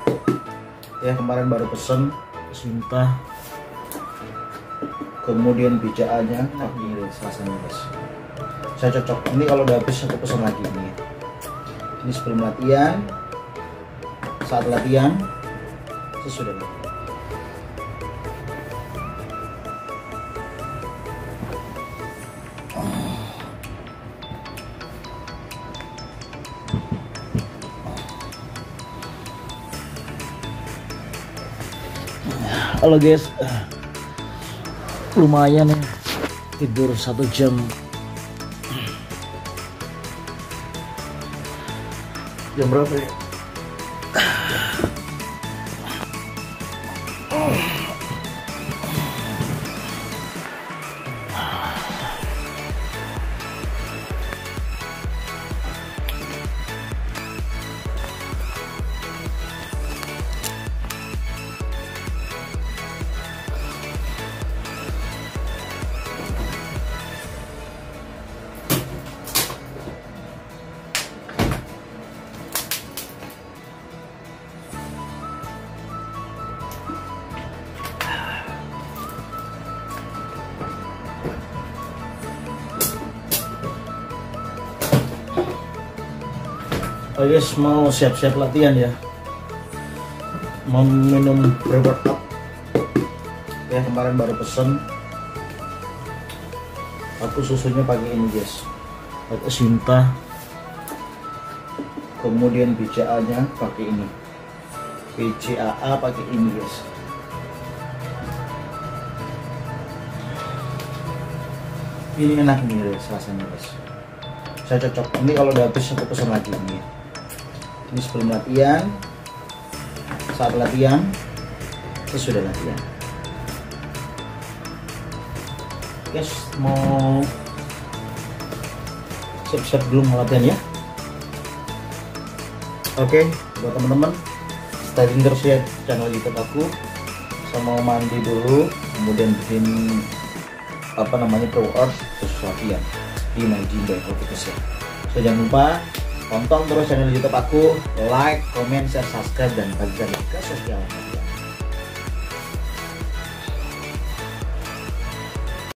Ya, kemarin baru pesen minta, kemudian bijaannya ini rasanya guys, saya cocok. Ini kalau udah habis aku pesan lagi ini. Ini sebelum latihan, saat latihan, sesudah latihan. Halo guys, lumayan ya, tidur 1 jam. Jam berapa ya? Oh yes, mau siap-siap latihan ya, mau minum pre-workout ya. Kemarin baru pesen, aku susunya pakai ini guys, pakai Sinta, kemudian BCA-nya pakai ini, BCAA pakai ini guys. Ini enak nih guys, rasanya guys, saya cocok. Ini kalau udah habis aku pesan lagi ini. Ini sebelum latihan, saat latihan, sesudah latihan. Guys, mau siap-siap dulu mau latihan ya. Oke, buat teman-teman, stay terus ya channel YouTube aku. Saya mau mandi dulu, kemudian bikin pre-workout terus latihan di My Gym by Profit ya. So jangan lupa tonton terus channel YouTube aku, like, comment, share, subscribe, dan bagikan ke sosial media.